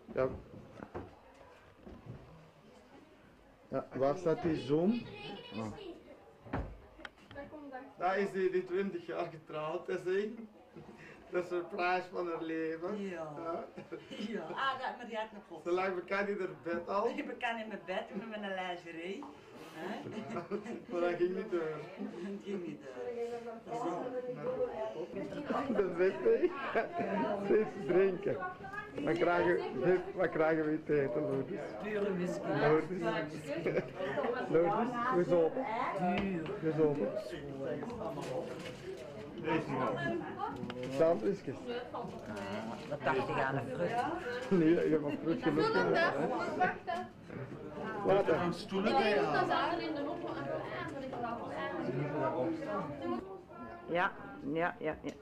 Ja. Ja, waar staat die zoom? Oh. Daar is die 20 jaar getrouwd, te zien. Dat is een prijs van haar leven. Ja. Ja. Ah, dat maar die had nog op. Zo lang bekend in haar bed al. Ik ben in mijn bed met mijn lingerie. Maar dat ging niet door. Dat ging niet door. Dat weet ik. Steeds drinken. Wat krijgen we te eten, Lourdes? Pure whisky. Lourdes, gezopen. Duur. Gezopen. Sandwichjes. Wat dacht je aan een fruit? Nee, je hebt een fruit genoeg. Wat dan? Ja, ja, ja, ja.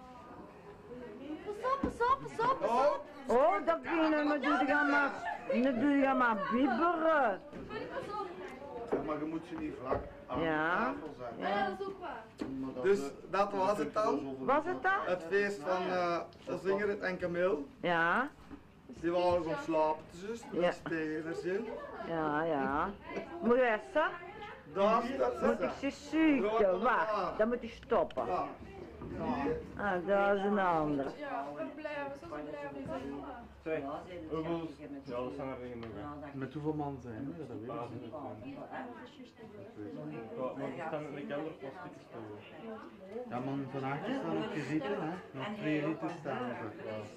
Pas op. Oh, dat binnen, maar doe je maar bibberen. Maar je moet ze niet vlak aan Ja. de tafel zijn. Ja, dat is ook waar. Dus dat was het dan. Was het dat? Het feest van Zingeret en Camille. Ja, Die waren gaan slapen, dus Ja. dat is tegen haar zin. ja. Moet je essen? Daar staat Moet ik ze zoeken? Wacht, dan moet ik stoppen. Ja. Ah, dat is een ander. Ja, we blijven, zo blijven zijn. Ja, dat zijn er dingen nog. Met hoeveel man zijn we? Dat weet ik niet. Maar die staan in de kelder plastic stoel. Ja man, vandaag staan op gezeten hè. Nog 2 liter staan er.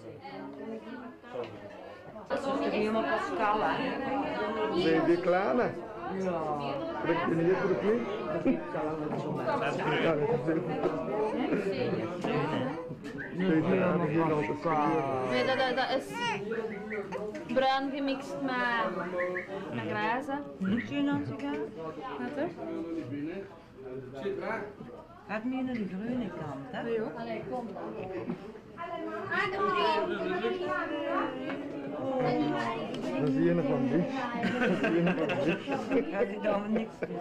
Dat is helemaal Pascal, hè? Zijn die kleine? Ja. Trek je niet voor de knie? Ja, dat is het. Nee, dat is bruin gemixt met grijs. Niet je aan het gaan? Wat er? Het meer naar de groene kant, hè? Nee hoor. Allee, kom. Dat is een van die. Dat is een van die. Ja, die doen we niks doen.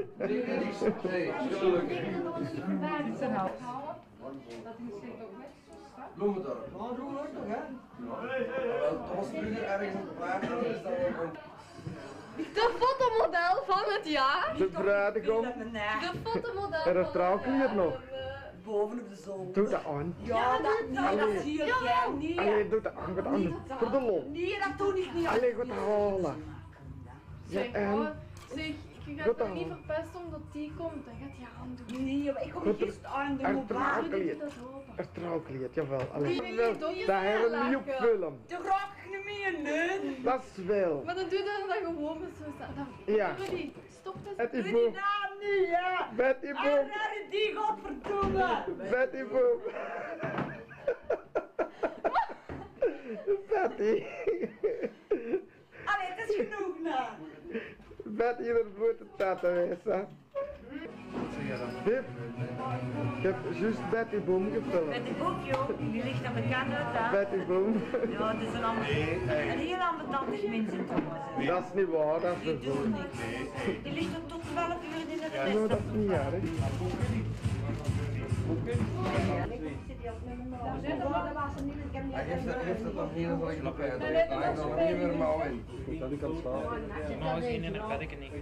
Bloemendorp. Ja, doe het toch, hè? Wel, Thomas Brugger ergens op de plaat, dan is dat wel De fotomodel van het jaar. De bruidegom. De fotomodel En dat trouwkleed nog. Boven op de zon. Doe dat aan. Ja, dat zie je jij niet. Allee, doe dat aan. Wat anders. Voor de lol. Nee, dat doe ik niet. Allee, goed halen. Ja, Zeg, en? zeg, je gaat toch niet verpesten omdat die komt, dan gaat je aandoen. Nee, maar ik kom niet eens aan de Er mobiel. trouwkleed. Dat open. Er trouwkleed, jawel. Allee. Nee, Wel, doe je dat hebben we zo niet op lachen. film. De rok niet meer, nee. Dat is wel. Maar dan doe je dat gewoon met zo staan. Ja. Rudy, stop het. Het is Doe boom. die naam niet, ja. Betty boom. En die godverdomme. Betty boom. Betty. Allee, het is genoeg, nou. Betty in het voeten staat te wezen. Pip, ik heb juist Betty Boom Met gefilmd. de boek, joh. Die ligt aan de kant uit, hè. Betty Boom. Ja, het is een heel ambetantig mens in Thomas. Dat is niet waar, dat is Die een doet zoon. niks. Die ligt er tot 12 uur in de Nee, rest. dat is niet erg. Hij heeft het nog heel veel geklapt. Hij heeft nog niet meer mouw in. Goed, dat ik kan staan. Normaal gezien in het bed niet.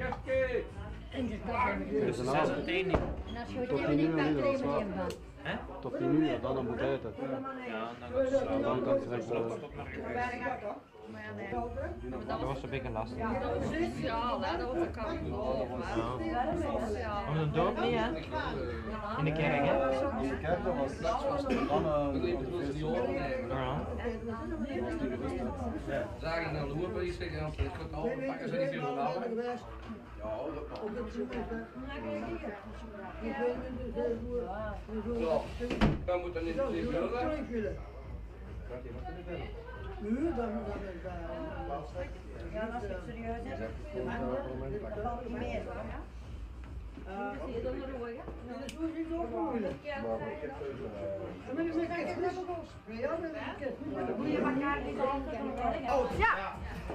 En Dus 6 op 1 niet. als je het even niet pakt, er even niet van. Hè? Tot 10 uur, dan moet hij het. Ja, dan gaat het slapen. Dan kan het direct Stop naar je. Dat was een beetje lastig. Dat was sociaal, hè? Dat was een kantoor. Om een dorp niet, hè? In de kerk, hè? Kijk, dat was dan Ja. Zagen naar lopen, die zeggen dan het ook al, pakken ze niet veel van. Ja, dat mag. Zo, we moeten niet vullen. Ja, dat is serieus, hè. Dat valt niet meer, hoor. Zie je dan een rooie? Moet je elkaar niet zeggen. Oh, ja!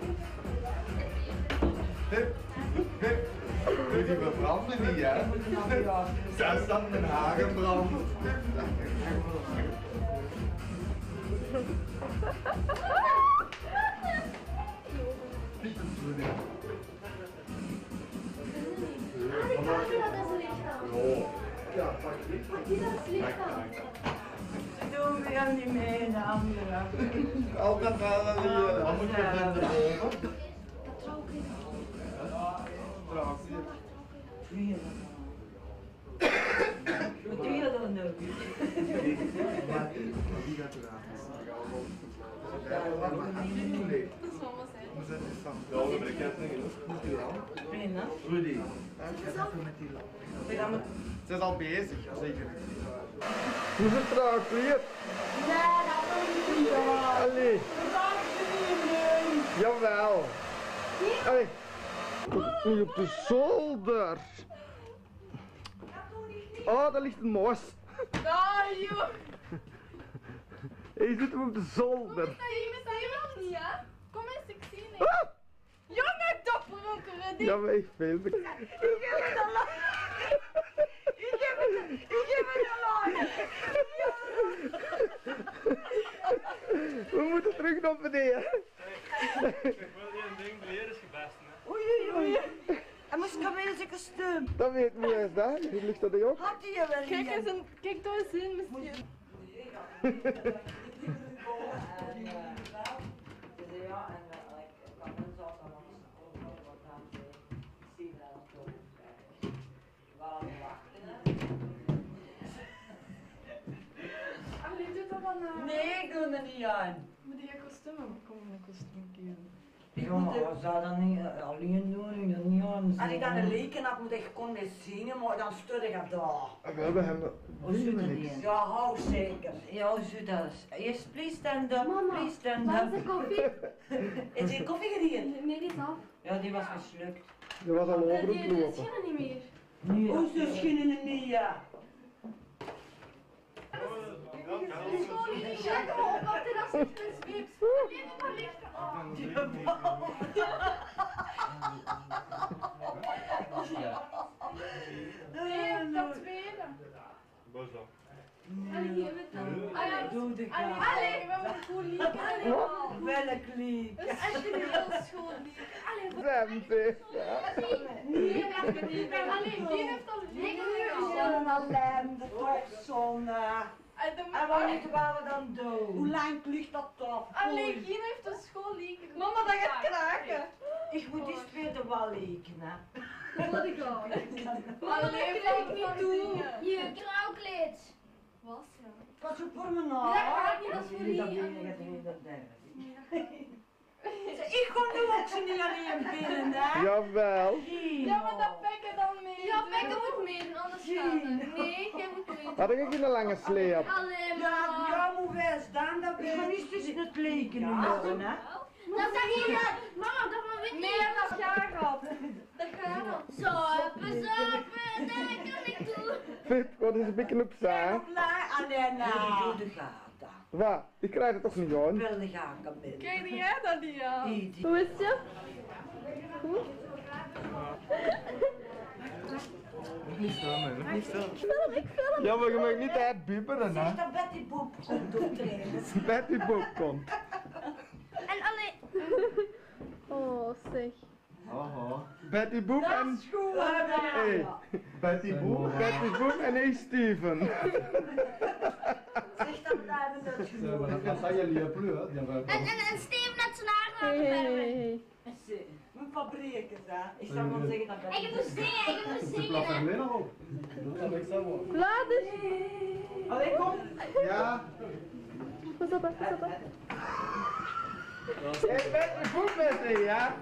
Pip, Pip. Die verbranden niet, hè? Zij staat mijn haren branden. Altijd wel een hier. Dan moet je van de boven. Wat doe je dan nu? Dat is mama zijn. Ja, dat ben ik net niet. Rudy. Ze is al bezig, zeker. Hoe is het trouwens, Lier? Allee. Jawel. Allee. Nu op de zolder. Oh, daar ligt een moos. Ah, joh. Hij zit hem op de zolder. Sta je met nog niet, ja? Kom eens, ik zie niks. Ah! Jongen, topronker, Rudy. Ja, maar ik vind het. Ik geef het al lang. Ik geef het al lang. We moeten terug naar beneden. Ik wil die een ding leren is gebest, hè. Oei, oei, oei. En moest ik weer eens een stum. Dat weet me eens, hè? Hier ligt dat ook. Had hij je wel Kijk eens, kijk daar eens in, misschien. Allee, doe dat wel na. Nee, ik doe er niet aan. Moet je kostuum hebben? Kom in een kostuum kiezen. Ja, maar wat zou dat niet alleen doen? Ik dat niet aan. Als ik dan een leken had, moet ik kon zien, maar dan stuurde ik daar. We hebben hem. Hoe zit het hier? Ja, hou zeker. Ja, hoe zit dat? Yes, please stand up, Mama, please stand waar is up. de koffie? Is je koffie gedaan? Nee, die is af. Ja, die was mislukt. Je was al over Die het die lopen. schillen niet meer. Nu, Hoe is de schinnen niet, ja? Schoon niet checken op, wat er als het is weeps. Nee, dat kan licht aan. Nee, dat tweede. Bos dan. Allee, hier met dan. Allee, doe de allee, kaart. allee, we hebben een goed liek. Allee, Welk lied? dat is echt een heel schoon liek. Allee, wat Zemte. nee, dat kan niet. Allee, die heeft al liek. Zo'n ellende, toch zonde. En wat moeten we dan doen? Hoe lang ligt dat toch? Allee, Gien heeft een schoon liek. Mama, dat gaat kraken. Ik moet die spelen wel leken, hè. Dat wil ik al. Allee, valt niet toe. Je trouwkleed. Was ja. Wat zo voor me Dat nou? gaat niet, dat is voor die. Dat derde. Ik kon nu ook zo niet alleen binnen, hè? Jawel. Ja, maar dat Bekke dan mee. Ja, Bekke moet meedoen, anders gaat het. Nee, jij moet meedoen. Had ik geen lange sleep. Allee, Ja, mama. ja, moet wel staan, dat Ik ga niet tussen het leken nu morgen, hè. Dat zeg je. Mama, dat maar weet nee, dat gaat op. Dat gaat op. Zappen, zappen, dat kan ik doen. Fit, wat is een beetje op zaai? Alleen, Doe de gata. Wat? Ik krijg het toch niet aan? Wel de gaten binnen. Kijk, jij dat niet, ja. Die. Hoe is je? Niet staan, hè. Niet staan. Ja, maar je mag niet uitbibberen, hè? zeg dat Betty Boep komt optreden. Betty Boop komt. En alleen. Oh, zeg. Betty Boop en... Hey, Betty Boop en hey Steven. Zeg dat blijven dat genoeg. En Steven net zijn haar laten verven. Mijn fabrieken, hè. Ik zou wel zeggen dat Betty Ik moet zingen, ik moet zingen. Laat eens. Allee, kom. Ja. Pas op, pas op. Hey, Betty Boop met je, ja?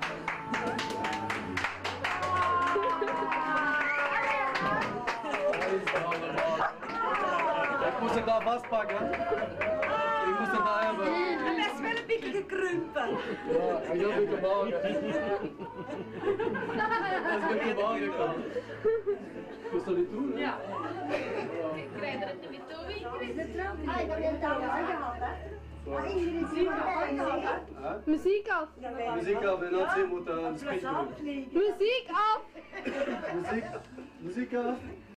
Ik moest het daar vastpakken. Ik moest het daar hebben. En hij is wel een beetje gekrumpen. Ja, en heel veel gebouwen. Dat is een beetje gebouwen. Moest dat niet doen, hè? Ja. Ik krijg er het niet meer toe. Wie krijgt het er? Ah, ik heb het al gehad, hè. Muziek af. Muziek al bij Nazi moet een speech doen. Muziek af. Muziek af.